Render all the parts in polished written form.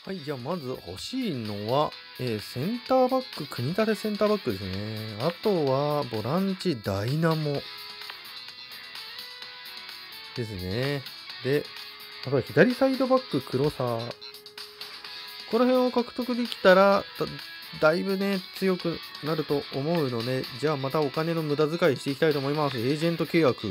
はい、じゃあまず欲しいのは、センターバック、国立センターバックですね。あとは、ボランチ、ダイナモですね。で、あとは左サイドバック、黒沢。この辺を獲得できたら、だいぶね、強くなると思うので、じゃあまたお金の無駄遣いしていきたいと思います。エージェント契約。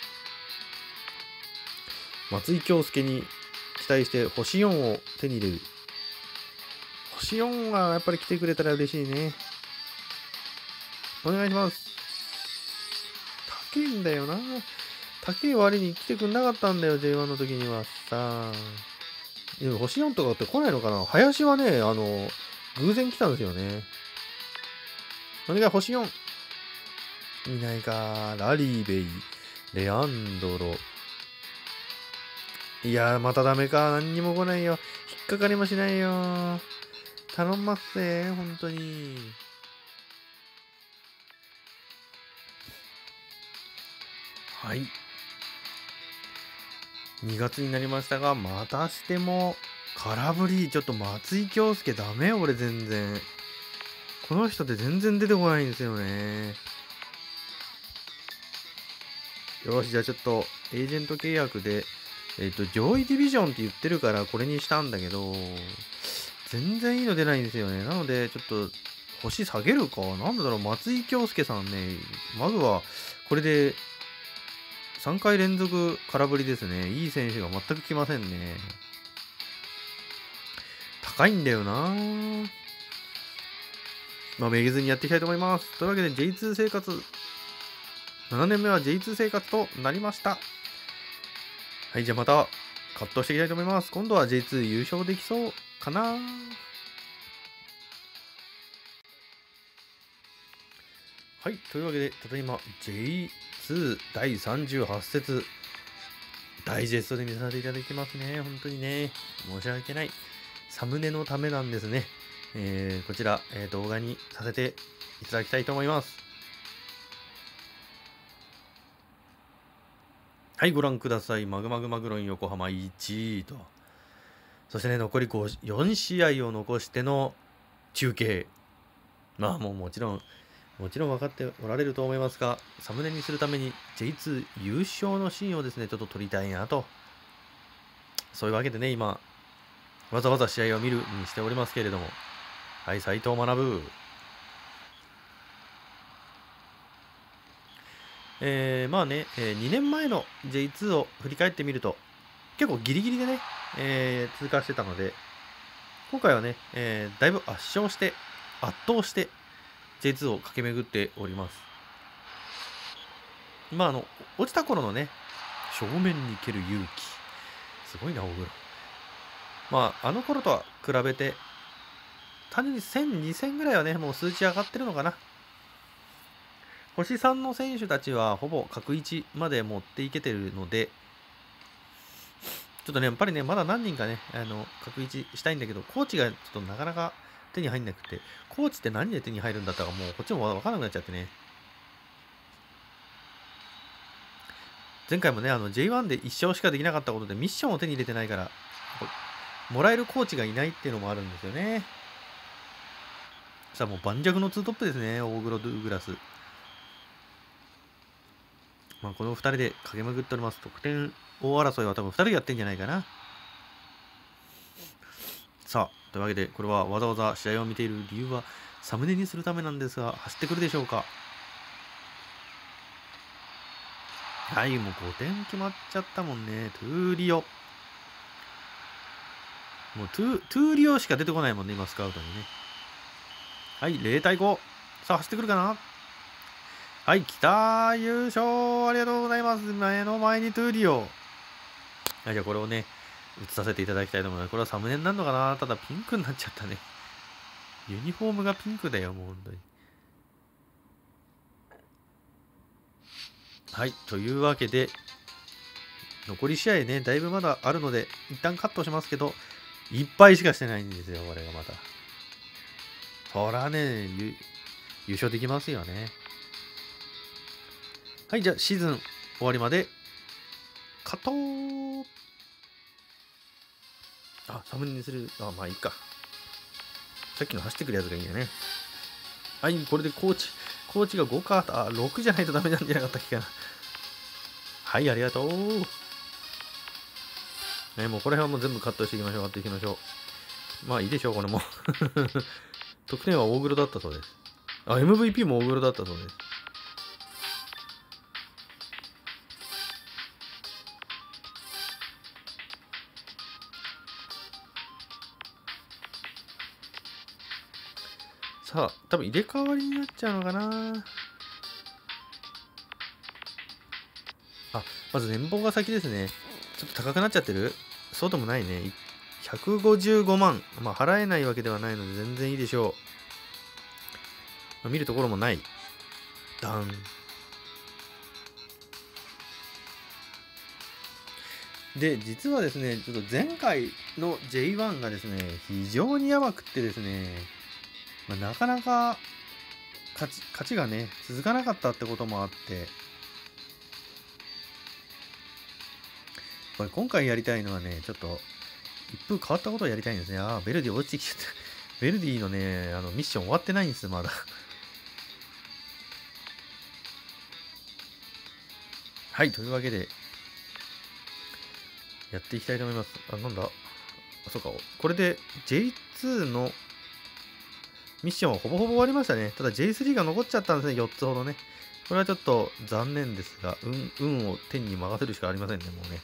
松井京介に期待して星4を手に入れる。星4はやっぱり来てくれたら嬉しいね。お願いします。高いんだよな。高い割に来てくんなかったんだよ、J1 の時にはさ。でも星4とかって来ないのかな。林はね、偶然来たんですよね。お願い、星4。いないか。ラリーベイ、レアンドロ。いやー、またダメか。何にも来ないよ。引っかかりもしないよ。頼んますぜ、本当に。はい。2月になりましたが、またしても空振り。ちょっと松井京介ダメよ、俺全然。この人って全然出てこないんですよね。よし、じゃあちょっとエージェント契約で、上位ディビジョンって言ってるからこれにしたんだけど、全然いいの出ないんですよね。なので、ちょっと星下げるか。なんだろう、松井京介さんね、まずはこれで3回連続空振りですね。いい選手が全く来ませんね。高いんだよな。まあ、めげずにやっていきたいと思います。というわけで J2 生活、7年目は J2 生活となりました。はい、じゃあまたカットしていきたいと思います。今度は J2 優勝できそうかな。はい、というわけで、ただいま J2 第38節、ダイジェストで見させていただきますね。本当にね、申し訳ない。サムネのためなんですね。こちら、動画にさせていただきたいと思います。はい、ご覧ください。マグマグマグロン横浜1位と。そしてね、残り4試合を残しての中継。まあもうもちろん分かっておられると思いますが、サムネにするために J2 優勝のシーンをですね、ちょっと撮りたいなと。そういうわけでね、今、わざわざ試合を見るにしておりますけれども。はい、斉藤学。まあね、2年前の J2 を振り返ってみると、結構ギリギリでね、通過してたので、今回はね、だいぶ圧倒して J2 を駆け巡っております。まあ落ちた頃のね、正面に蹴る勇気。すごいな、大黒。まあ、あの頃とは比べて、単純に1000、2000ぐらいはね、もう数値上がってるのかな。星3の選手たちはほぼ角1まで持っていけてるので、ちょっとね、やっぱりね、まだ何人かね、角1したいんだけど、コーチがちょっとなかなか手に入んなくて、コーチって何で手に入るんだったかもうこっちもわからなくなっちゃってね。前回もね、J1 で1勝しかできなかったことでミッションを手に入れてないから、もらえるコーチがいないっていうのもあるんですよね。さあもう盤石の2トップですね、大黒ドゥーグラス。まあこの2人で駆け巡っております。得点王争いは多分2人でやってんじゃないかな。さあ、というわけで、これはわざわざ試合を見ている理由は、サムネにするためなんですが、走ってくるでしょうか。はい、もう5点決まっちゃったもんね。トゥーリオ。もうトゥーリオしか出てこないもんね、今スカウトにね。はい、0対5。さあ、走ってくるかな。はい、来た優勝ありがとうございます。目の前にトゥーリオ。はい、じゃあこれをね、映させていただきたいと思います。これはサムネになるのかな。ただピンクになっちゃったね。ユニフォームがピンクだよ、もう本当に。はい、というわけで、残り試合ね、だいぶまだあるので、一旦カットしますけど、いっぱいしかしてないんですよ、これがまた。そらね、優勝できますよね。はい、じゃあシーズン終わりまで、カット。 あ、サムネにする。あ、まあいいか。さっきの走ってくるやつがいいよね。はい、これでコーチが5か。あ、6じゃないとダメなんじゃなかったっけかな。はい、ありがとう。ね、もうこの辺はもう全部カットしていきましょう。カットいきましょう。まあいいでしょう、これも。得点は大黒だったそうです。あ、MVP も大黒だったそうです。さあ、多分入れ替わりになっちゃうのかな。あ、まず年俸が先ですね。ちょっと高くなっちゃってる？そうでもないね。155万。まあ、払えないわけではないので全然いいでしょう。まあ、見るところもない。ダン。で、実はですね、ちょっと前回の J1 がですね、非常にやばくってですね、まあ、なかなか勝ちがね、続かなかったってこともあって、これ今回やりたいのはね、ちょっと一風変わったことをやりたいんですね。ああ、ベルディ落ちてきちゃった。ベルディのね、ミッション終わってないんです、まだ。はい、というわけで、やっていきたいと思います。あ、なんだ？あ、そうか。これで J2 のミッションはほぼほぼ終わりましたね。ただ J3 が残っちゃったんですね、4つほどね。これはちょっと残念ですが、運を天に任せるしかありませんね、もうね。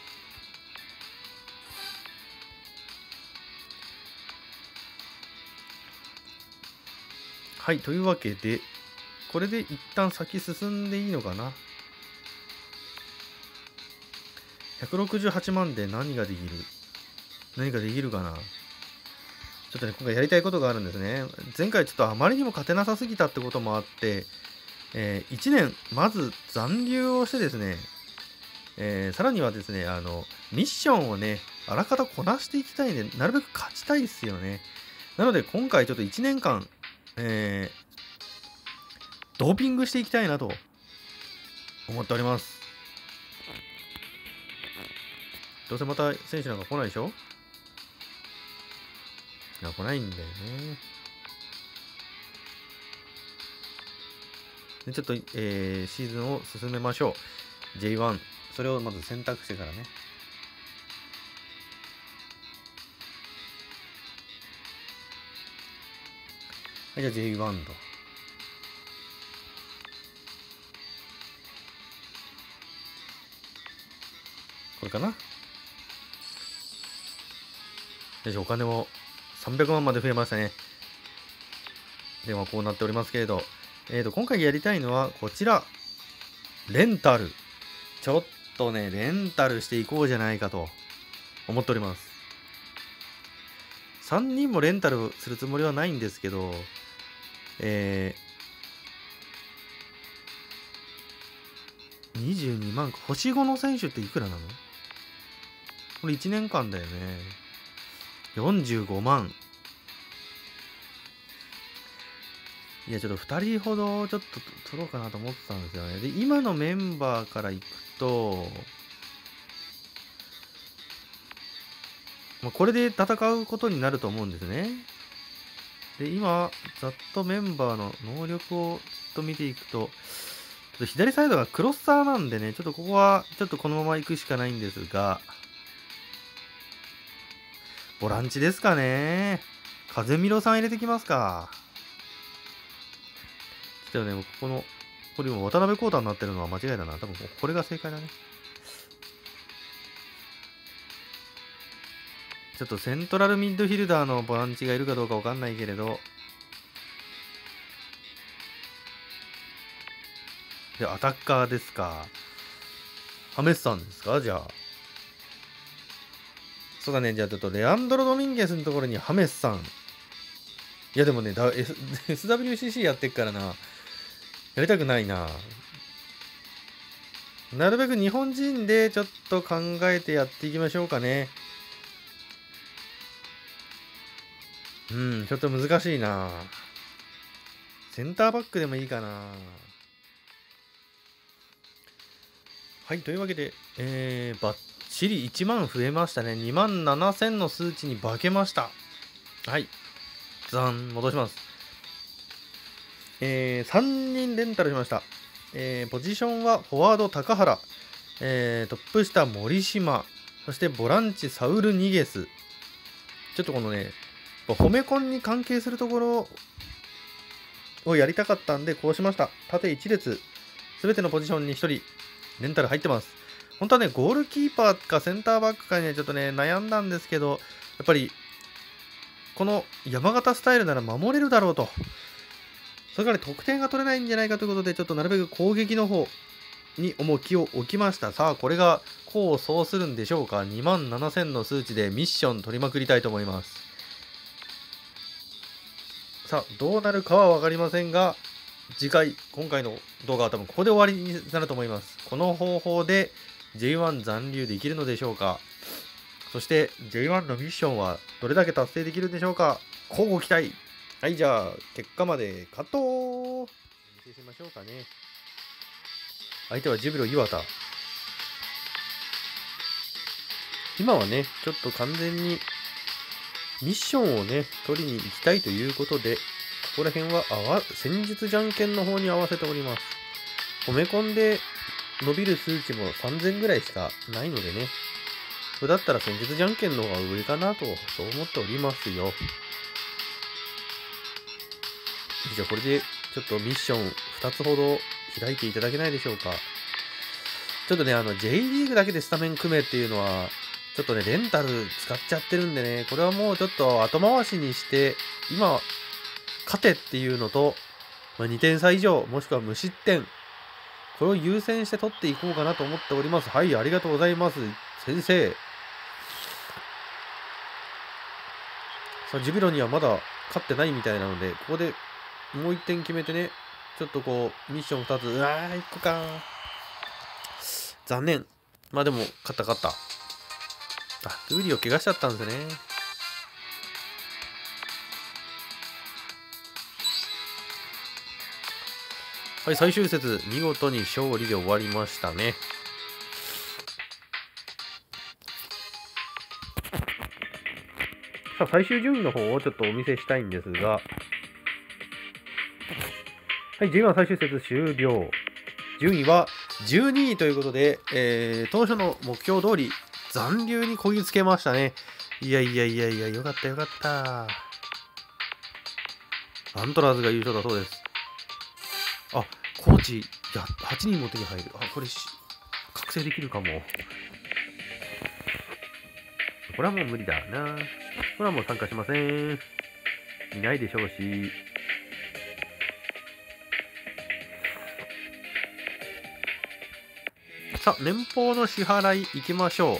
はい、というわけで、これで一旦先進んでいいのかな。168万で何ができるかな。ちょっとね、今回やりたいことがあるんですね。前回ちょっとあまりにも勝てなさすぎたってこともあって、1年、まず残留をしてですね、さらにはですね、ミッションをね、あらかたこなしていきたいんで、なるべく勝ちたいですよね。なので、今回ちょっと1年間、ドーピングしていきたいなと思っております。どうせまた選手なんか来ないでしょ？いや、来ないんだよね。でちょっと、シーズンを進めましょう。J1。それをまず選択してからね。はい、じゃあ J1 と。これかな？よし、お金も300万まで増えましたね。では、こうなっておりますけれど。今回やりたいのはこちら。レンタル。ちょっとね、レンタルしていこうじゃないかと思っております。3人もレンタルするつもりはないんですけど、22万か。星5の選手っていくらなの？これ1年間だよね。45万。いや、ちょっと2人ほどちょっと取ろうかなと思ってたんですよね。で、今のメンバーからいくと、まあ、これで戦うことになると思うんですね。で、今、ざっとメンバーの能力をずっと見ていくと、ちょっと左サイドがクロッサーなんでね、ちょっとここは、ちょっとこのまま行くしかないんですが、ボランチですかね。風見ろさん入れてきますか。ちょっとね、これも渡辺康太になってるのは間違いだな。多分これが正解だね。ちょっとセントラルミッドフィルダーのボランチがいるかどうかわかんないけれど、で、アタッカーですか。ハメスさんですか？じゃあ。そうだね。じゃあちょっとレアンドロ・ドミンゲスのところにハメスさん。いやでもね、SWCC やってっからな。やりたくないな。なるべく日本人でちょっと考えてやっていきましょうかね。うん、ちょっと難しいな。センターバックでもいいかな。はい、というわけで、バッチリ1万増えましたね。2万7000の数値に化けました。はい。戻します。3人レンタルしました。ポジションはフォワード高原、トップ下森島、そしてボランチサウル・ニゲス。ちょっとこのね、褒めコンに関係するところをやりたかったんで、こうしました。縦1列、すべてのポジションに1人、レンタル入ってます。本当はね、ゴールキーパーかセンターバックかにね、ちょっとね、悩んだんですけど、やっぱり、この山形スタイルなら守れるだろうと。それから得点が取れないんじゃないかということで、ちょっとなるべく攻撃の方に重きを置きました。さあ、これが功を奏するんでしょうか。2万7000の数値でミッション取りまくりたいと思います。さあ、どうなるかは分かりませんが、次回、今回の動画は多分ここで終わりになると思います。この方法で J1 残留できるのでしょうか。そして J1 のミッションはどれだけ達成できるんでしょうか。乞うご期待。はい、じゃあ、結果までカット見せしましょうかね。相手はジュビロ磐田。今はね、ちょっと完全にミッションをね、取りに行きたいということで、ここら辺は戦術じゃんけんの方に合わせております。褒め込んで伸びる数値も3000ぐらいしかないのでね、それだったら戦術じゃんけんの方が上かなと、そう思っておりますよ。じゃあこれでちょっとミッション2つほど開いていただけないでしょうか。ちょっとね、J リーグだけでスタメン組めっていうのは、ちょっとね、レンタル使っちゃってるんでね、これはもうちょっと後回しにして、今、勝てっていうのと、2点差以上、もしくは無失点、これを優先して取っていこうかなと思っております。はい、ありがとうございます、先生。さあ、ジュビロにはまだ勝ってないみたいなので、ここでもう1点決めてね、ちょっとこう、ミッション2つ、1個か。残念。まあでも、勝った。ウーリを怪我しちゃったんですね。はい、最終節、見事に勝利で終わりましたね。さあ、最終順位の方をちょっとお見せしたいんですが、はい、J1 最終節終了。順位は12位ということで、当初の目標通り、残留にこぎつけましたね。いや、よかった。アントラーズが優勝だそうです。あ、コーチ、8人も手に入る。これ、覚醒できるかも。これはもう無理だな。これはもう参加しません。いないでしょうし。さあ、年俸の支払い行きましょ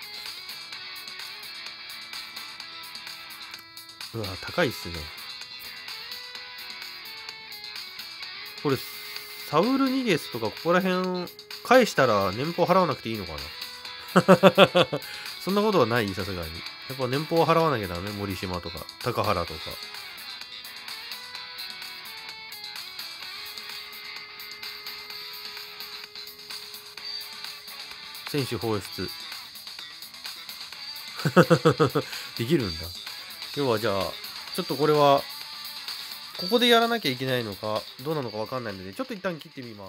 う。うわ、高いっすね。これ、サウル・ニゲスとかここら辺返したら年俸払わなくていいのかなそんなことはないさすがに。やっぱ年俸払わなきゃダメ。森島とか、高原とか。選手放出。できるんだ。要はじゃあ、ちょっとこれは、ここでやらなきゃいけないのか、どうなのかわかんないので、ちょっと一旦切ってみます。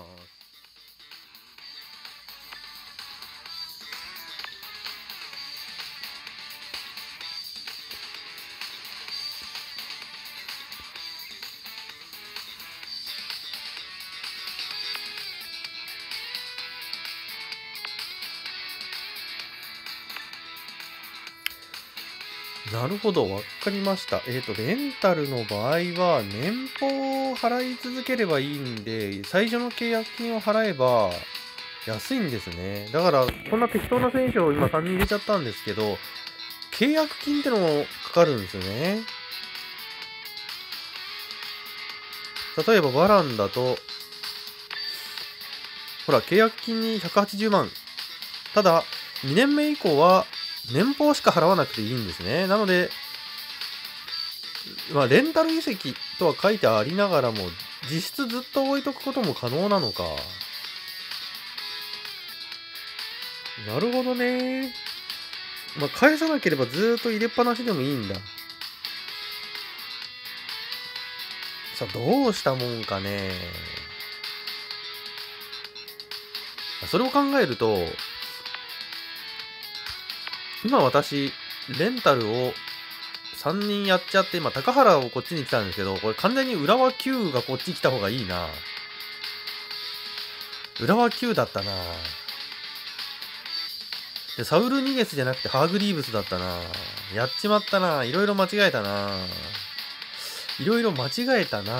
なるほど、わかりました。レンタルの場合は、年俸を払い続ければいいんで、最初の契約金を払えば安いんですね。だから、こんな適当な選手を今3人入れちゃったんですけど、契約金ってのもかかるんですよね。例えば、バランだと、ほら、契約金に180万。ただ、2年目以降は、年俸しか払わなくていいんですね。なので、レンタル移籍とは書いてありながらも、実質ずっと置いとくことも可能なのか。 なるほどね。まあ、返さなければずーっと入れっぱなしでもいいんだ。さあ、どうしたもんかね。それを考えると、今私、レンタルを3人やっちゃって、今、高原をこっちに来たんですけど、これ完全に浦和 Q がこっち来た方がいいな。浦和 Q だったな。で、サウル・ニゲスじゃなくてハーグリーブスだったな。やっちまったな。いろいろ間違えたな。いろいろ間違えたな。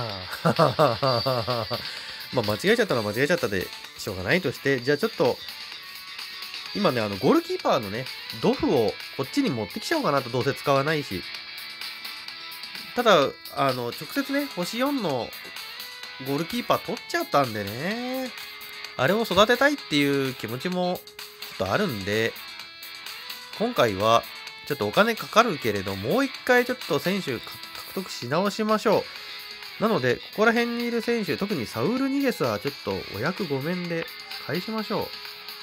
まあ、間違えちゃったのは間違えちゃったでしょうがないとして、じゃあちょっと、今ね、ゴールキーパーのね、ドフをこっちに持ってきちゃおうかなと、どうせ使わないし。ただ、直接ね、星4のゴールキーパー取っちゃったんでね、あれを育てたいっていう気持ちもちょっとあるんで、今回はちょっとお金かかるけれど、もう一回ちょっと選手獲得し直しましょう。なので、ここら辺にいる選手、特にサウル・ニゲスはちょっとお役御免で返しましょう。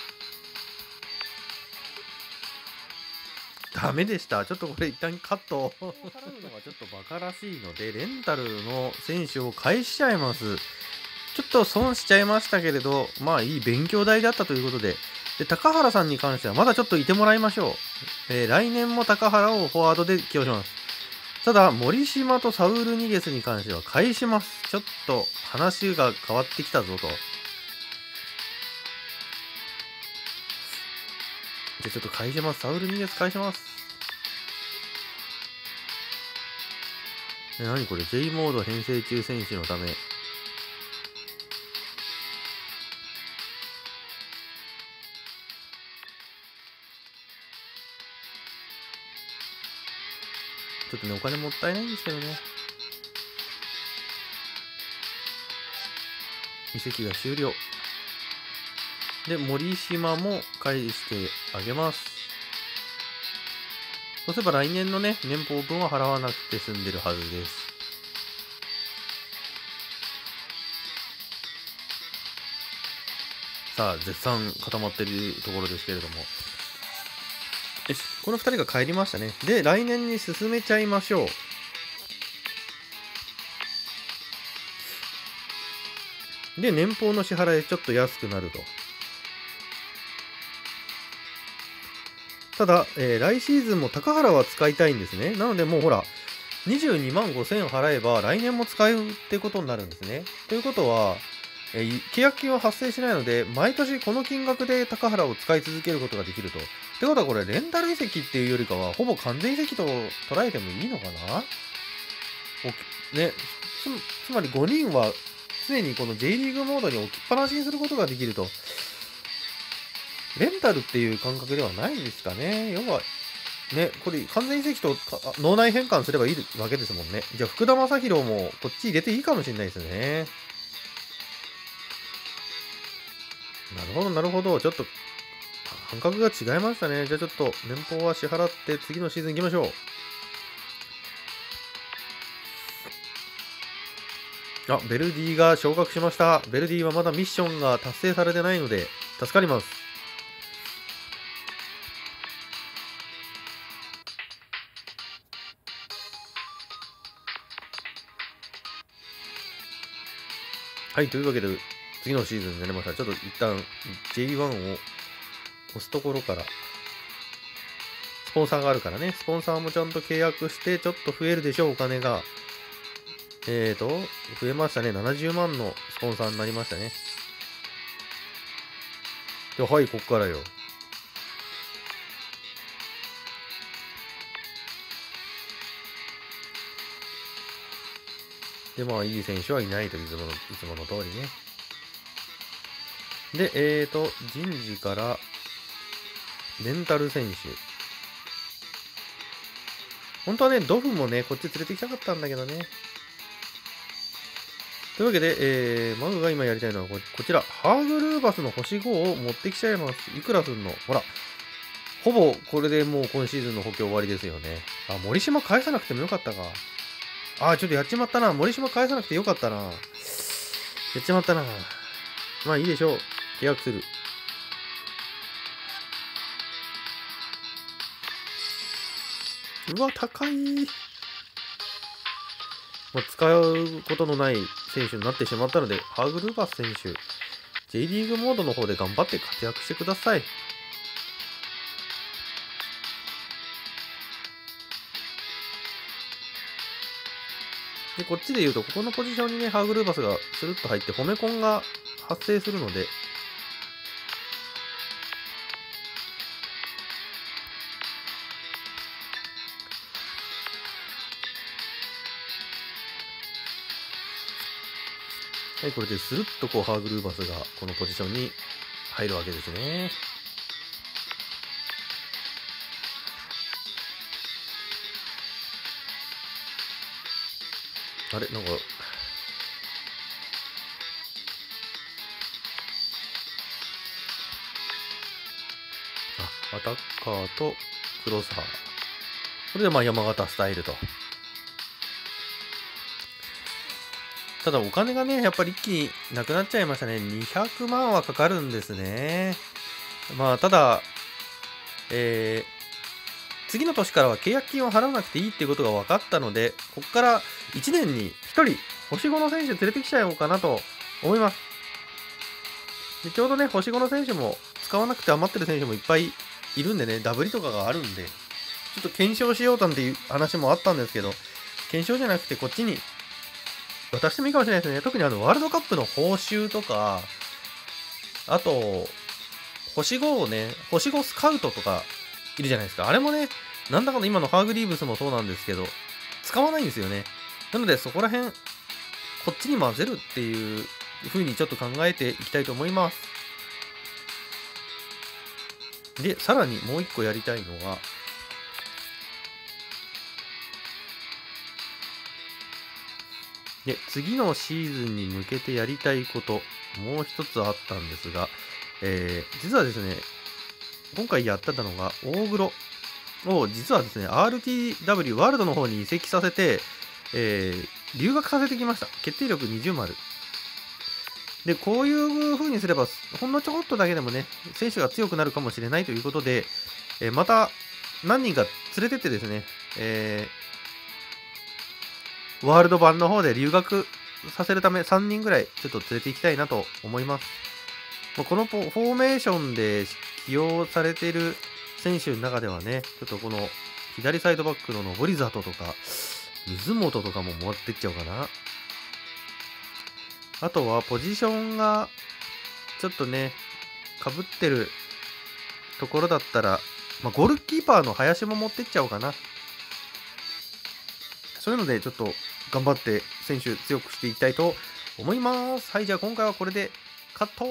ダメでした。ちょっとこれ一旦カット。払うのがちょっとバカらしいので、レンタルの選手を返しちゃいます。ちょっと損しちゃいましたけれど、まあいい勉強代だったということで、高原さんに関してはまだちょっといてもらいましょう。来年も高原をフォワードで起用します。ただ、森島とサウル・ニゲスに関しては返します。ちょっと話が変わってきたぞと。じゃあちょっと返します。サウル・ニゲス返します。何これ J モード編成中選手のため。ちょっとね、お金もったいないんですけどね。移籍が終了。で、森島も返してあげます。そうすれば来年のね、年俸分は払わなくて済んでるはずです。さあ、絶賛固まってるところですけれども。よし、この2人が帰りましたね。で、来年に進めちゃいましょう。で、年俸の支払いちょっと安くなると。ただ、来シーズンも高原は使いたいんですね。なのでもうほら、22万5000円払えば来年も使うってことになるんですね。ということは、契約金は発生しないので、毎年この金額で高原を使い続けることができると。ってことはこれ、レンタル移籍っていうよりかは、ほぼ完全移籍と捉えてもいいのかなね、つまり5人は常にこの J リーグモードに置きっぱなしにすることができると。レンタルっていう感覚ではないですかね。要は、ね、これ完全移籍と脳内変換すればいいわけですもんね。じゃあ、福田正宏もこっち入れていいかもしれないですね。なるほど、なるほど。ちょっと、感覚が違いましたね。じゃあちょっと、年俸は支払って次のシーズン行きましょう。あ、ベルディが昇格しました。ベルディはまだミッションが達成されてないので、助かります。はい、というわけで、次のシーズンになりました。ちょっと一旦 J1 を押すところから、スポンサーがあるからね、スポンサーもちゃんと契約して、ちょっと増えるでしょう、お金が。増えましたね。70万のスポンサーになりましたね。で、はい、こっからよ。で、まあ、いい選手はいないといつもの通りね。で、人事から、レンタル選手。本当はね、ドフもね、こっち連れてきたかったんだけどね。というわけで、マグが今やりたいのはこちら、ハーグルーバスの星5を持ってきちゃいます。いくらすんの？ほら、ほぼこれでもう今シーズンの補強終わりですよね。あ、森島返さなくてもよかったか。あ、ちょっとやっちまったな。森島返さなくてよかったな。やっちまったな。まあいいでしょう。契約する。 うわ、高い。使うことのない選手になってしまったので、ハーグルーバス選手、J リーグモードの方で頑張って活躍してください。で、こっちで言うと、ここのポジションにね、ハーグルーバスがスルッと入って、褒めコンが発生するので、はい、これでスルッとこうハーグルーバスがこのポジションに入るわけですね。あれ、なんか、アタッカーとクロスハー。これで山形スタイルと。ただお金がね、やっぱり一気になくなっちゃいましたね。200万はかかるんですね。ただ、次の年からは契約金を払わなくていいっていうことが分かったので、ここから1年に1人、星5の選手連れてきちゃおうかなと思います。でちょうどね、星5の選手も使わなくて余ってる選手もいっぱいいるんでね、ダブりとかがあるんで、ちょっと検証しようなんていう話もあったんですけど、検証じゃなくてこっちに渡してもいいかもしれないですね。特にワールドカップの報酬とか、あと、星5をね、星5スカウトとかいるじゃないですか。あれもね、なんだかの今のハーグリーブスもそうなんですけど、使わないんですよね。なのでそこら辺、こっちに混ぜるっていう風にちょっと考えていきたいと思います。で、さらにもう一個やりたいのが、で、次のシーズンに向けてやりたいこと、もう一つあったんですが、実はですね、今回やってたのが、大黒を実はですね、RTW ワールドの方に移籍させて、留学させてきました。決定力20丸。で、こういう風にすれば、ほんのちょこっとだけでもね、選手が強くなるかもしれないということで、また何人か連れてってですね、ワールド版の方で留学させるため3人ぐらいちょっと連れて行きたいなと思います。このフォーメーションで起用されている選手の中ではね、ちょっとこの左サイドバックの登里とか、水本とかも持ってっちゃおうかな。あとはポジションがちょっとね、かぶってるところだったら、ゴールキーパーの林も持ってっちゃおうかな。そういうのでちょっと頑張って選手強くしていきたいと思います。はい、じゃあ今回はこれでカット。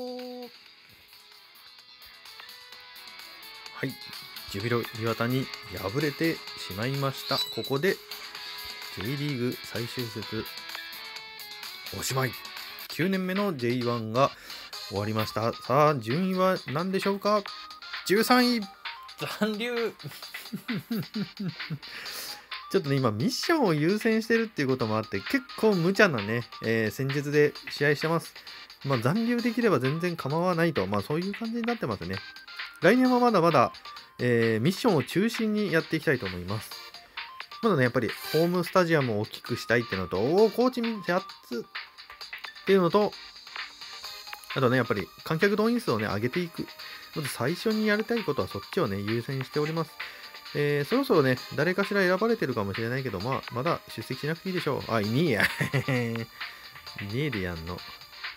はい、ジュビロ磐田に敗れてしまいました。ここで J リーグ最終節おしまい。9年目の J1 が終わりました。さあ、順位は何でしょうか。13位。残留。ちょっとね、今、ミッションを優先してるっていうこともあって、結構無茶なね、戦術で試合してます。残留できれば全然構わないと、そういう感じになってますね。来年はまだまだ、ミッションを中心にやっていきたいと思います。まだね、やっぱりホームスタジアムを大きくしたいっていうのと、コーチ8つっていうのと、あとね、やっぱり観客動員数をね、上げていく。まず最初にやりたいことはそっちをね、優先しております。そろそろね、誰かしら選ばれてるかもしれないけど、まだ出席しなくていいでしょう。いねえや。いねえでやんの。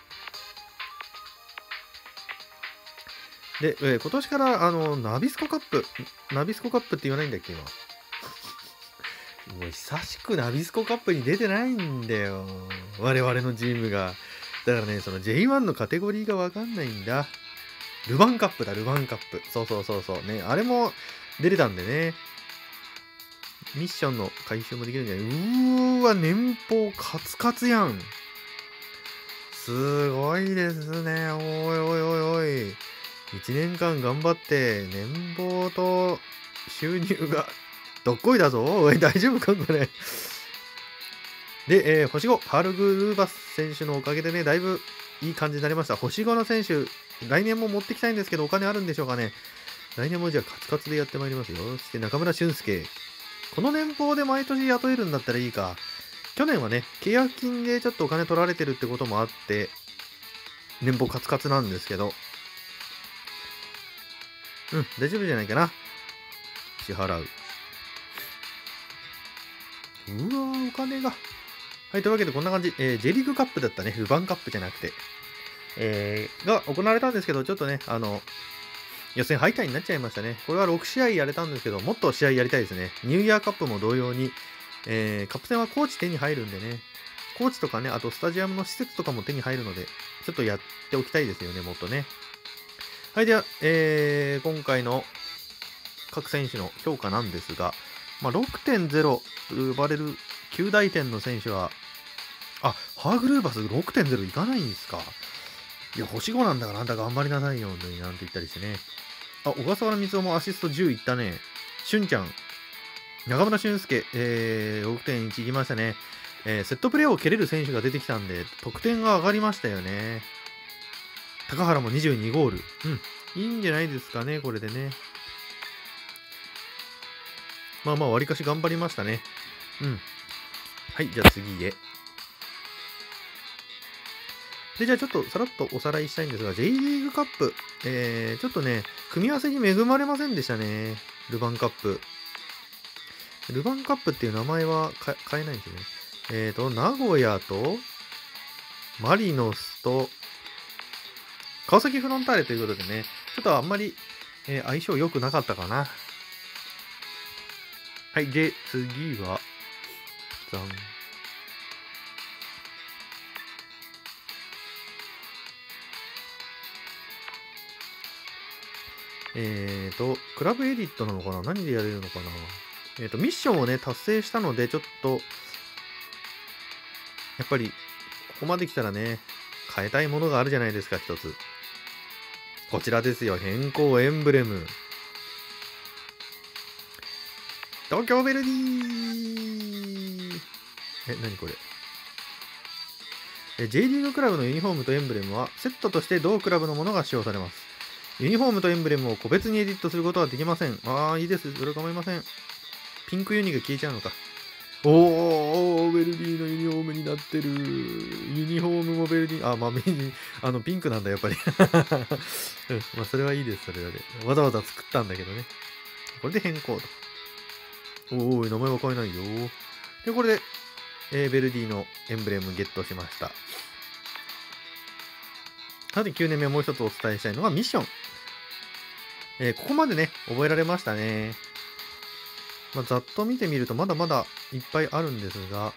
で、今年からナビスコカップって言わないんだっけ今。もう久しくナビスコカップに出てないんだよ。我々のチームが。だからね、その J1 のカテゴリーがわかんないんだ。ルヴァンカップだ、ルヴァンカップ。そう。ね、あれも出れたんでね。ミッションの回収もできるんじゃない。年俸カツカツやん。すごいですね。おい。1年間頑張って、年俸と収入がどっこいだぞ。おい、大丈夫かこれ。で、星5、ハールグルーバス選手のおかげでね、だいぶいい感じになりました。星5の選手、来年も持ってきたいんですけど、お金あるんでしょうかね。来年もじゃあカツカツでやってまいりますよ。そして中村俊輔。 この年俸で毎年雇えるんだったらいいか。去年はね、契約金でちょっとお金取られてるってこともあって、年俸カツカツなんですけど、大丈夫じゃないかな。支払う。お金が。はい、というわけでこんな感じ。J リーグカップだったね。ルヴァンカップじゃなくて。が行われたんですけど、ちょっとね、予選敗退になっちゃいましたね。これは6試合やれたんですけど、もっと試合やりたいですね。ニューイヤーカップも同様に、カップ戦はコーチ手に入るんでね、コーチとかね、あとスタジアムの施設とかも手に入るので、ちょっとやっておきたいですよね、もっとね。はい、では、今回の各選手の評価なんですが、6.0 と呼ばれる9大点の選手は、ハーグルーバス 6.0 いかないんですか。いや、星5なんだからあんた頑張りなさいよ、本当になんて言ったりしてね。小笠原光雄もアシスト10いったね。しゅんちゃん。中村俊輔、6.1 いきましたね。セットプレーを蹴れる選手が出てきたんで、得点が上がりましたよね。高原も22ゴール。いいんじゃないですかね、これでね。わりかし頑張りましたね。はい、じゃあ次へ。で、じゃあちょっとさらっとおさらいしたいんですが、J リーグカップ、ちょっとね、組み合わせに恵まれませんでしたね。ルヴァンカップ。ルヴァンカップっていう名前は変えないんですよね。名古屋と、マリノスと、川崎フロンターレということでね、ちょっとあんまり、相性良くなかったかな。はい、で、次は、クラブエディットなのかな、何でやれるのかな。ミッションをね、達成したので、ちょっと、やっぱり、ここまで来たらね、変えたいものがあるじゃないですか、一つ。こちらですよ、変更エンブレム。東京ヴェルディ。何これ。J リーグクラブのユニフォームとエンブレムは、セットとして同クラブのものが使用されます。ユニフォームとエンブレムを個別にエディットすることはできません。いいです。それ構いません。ピンクユニが消えちゃうのか。ベルディのユニフォームになってる。ユニフォームもベルディ、ピンクなんだ、やっぱり。それはいいです、それはね。わざわざ作ったんだけどね。これで変更と。名前は変えないよ。で、これで、ベルディのエンブレムゲットしました。さて、9年目もう一つお伝えしたいのがミッション。ここまでね、覚えられましたね。ざっと見てみるとまだまだいっぱいあるんですが、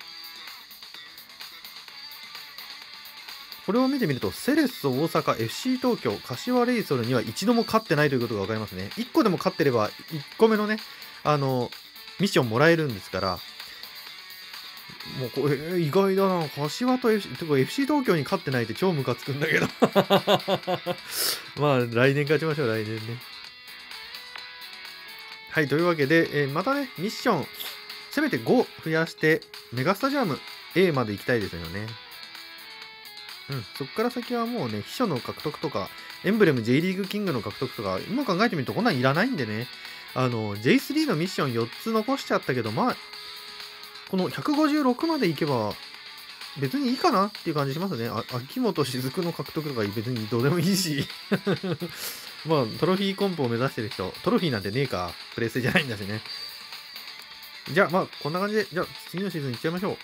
これを見てみると、セレッソ大阪、FC 東京、柏レイソルには一度も勝ってないということが分かりますね。1個でも勝ってれば、1個目のね、ミッションもらえるんですから、もうこれ、意外だな。柏と FC 東京に勝ってないって超ムカつくんだけど。来年勝ちましょう、来年ね。はい、というわけで、またね、ミッション、せめて5増やして、メガスタジアム A まで行きたいですよね。そこから先はもうね、秘書の獲得とか、エンブレム J リーグキングの獲得とか、今考えてみるとこんなんいらないんでね、J3 のミッション4つ残しちゃったけど、この156までいけば、別にいいかなっていう感じしますね。秋元雫の獲得とか別にどうでもいいし。トロフィーコンプを目指してる人、トロフィーなんてねえか。プレステじゃないんだしね。じゃあ、こんな感じで、じゃあ、次のシーズンいっちゃいましょ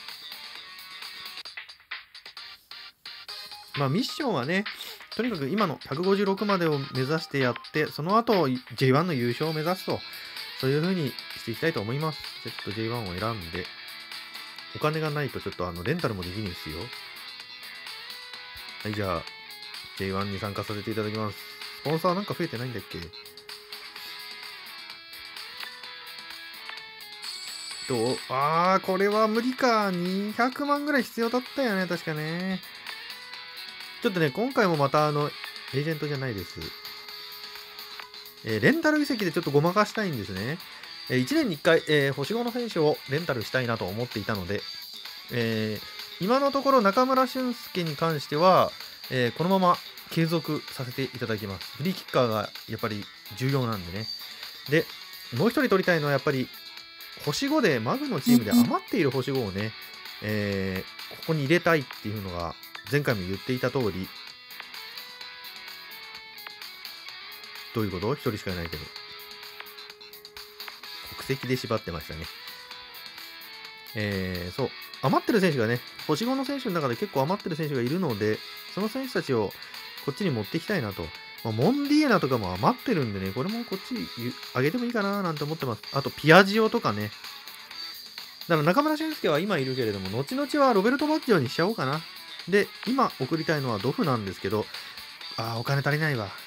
う。ミッションはね、とにかく今の156までを目指してやって、その後、J1 の優勝を目指すと、そういう風にしていきたいと思います。ちょっと J1 を選んで、お金がないとちょっとレンタルもできないですよ。はい、じゃあ、J1 に参加させていただきます。スポンサーなんか増えてないんだっけ。これは無理か。200万ぐらい必要だったよね、確かね。ちょっとね、今回もまたエージェントじゃないです。レンタル移籍でちょっとごまかしたいんですね。1年に1回、星5の選手をレンタルしたいなと思っていたので、今のところ中村俊輔に関しては、このまま継続させていただきます。フリーキッカーがやっぱり重要なんでね。で、もう一人取りたいのはやっぱり星5でマグのチームで余っている星5をね、ここに入れたいっていうのが前回も言っていた通り、どういうこと？ 1 人しかいないけど。国籍で縛ってましたね。そう。余ってる選手がね、星5の選手の中で結構余ってる選手がいるので、その選手たちをこっちに持っていきたいなと。まあ、モンディエナとかも余ってるんでね、これもこっち上げてもいいかななんて思ってます。あと、ピアジオとかね。だから中村俊輔は今いるけれども、後々はロベルト・バッジョにしちゃおうかな。で、今送りたいのはドフなんですけど、お金足りないわ。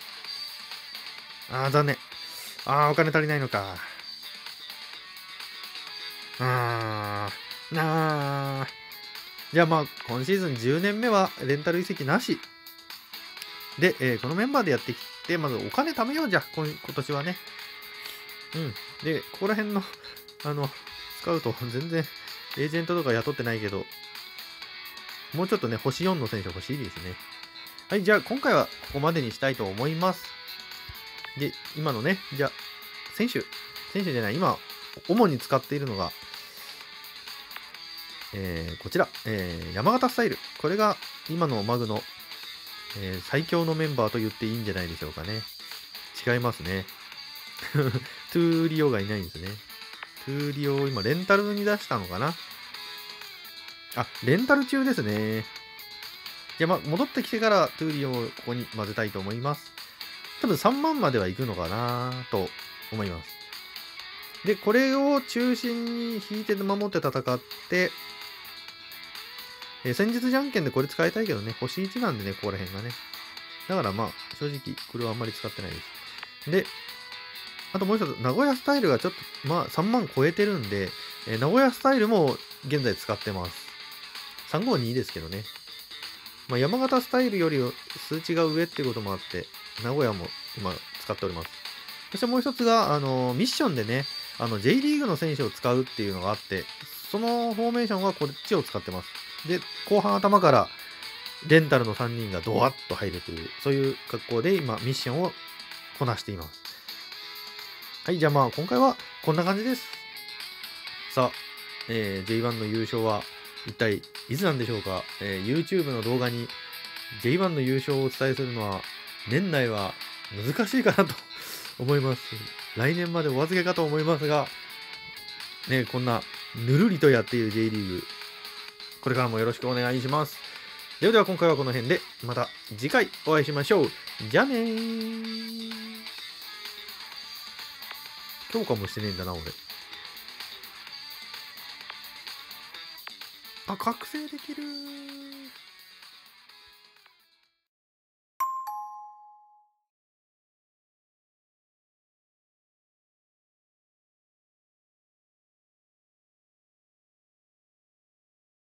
残念。お金足りないのか。じゃあまあ、今シーズン10年目はレンタル移籍なし。で、このメンバーでやってきて、まずお金貯めようじゃ、今年はね。で、ここら辺の、スカウト、全然、エージェントとか雇ってないけど、もうちょっとね、星4の選手欲しいですね。はい、じゃあ今回はここまでにしたいと思います。で、今のね、じゃあ、選手じゃない、今、主に使っているのが、こちら、山形スタイル。これが今のマグの、最強のメンバーと言っていいんじゃないでしょうかね。違いますね。トゥーリオがいないんですね。トゥーリオを今レンタルに出したのかな。レンタル中ですね。じゃあ戻ってきてからトゥーリオをここに混ぜたいと思います。多分3万までは行くのかなと思います。で、これを中心に引いて守って戦って、戦術じゃんけんでこれ使いたいけどね、星1なんでね、ここら辺がね。だからまあ、正直、これはあんまり使ってないです。で、あともう一つ、名古屋スタイルがちょっと、まあ、3万超えてるんで、名古屋スタイルも現在使ってます。352ですけどね。まあ、山形スタイルより数値が上っていうこともあって、名古屋も今使っております。そしてもう一つが、ミッションでね、J リーグの選手を使うっていうのがあって、そのフォーメーションはこっちを使ってます。で、後半頭からレンタルの3人がドワッと入るという、そういう格好で今ミッションをこなしています。はい、じゃあまあ今回はこんな感じです。さあ、J1 の優勝は一体いつなんでしょうか。YouTube の動画に J1 の優勝をお伝えするのは年内は難しいかなと思います。来年までお預けかと思いますが、ね、こんなぬるりとやっている J リーグ、これからもよろしくお願いします。では今回はこの辺で、また次回お会いしましょう。じゃあねー。強化もしてねえんだな、俺。覚醒できるー。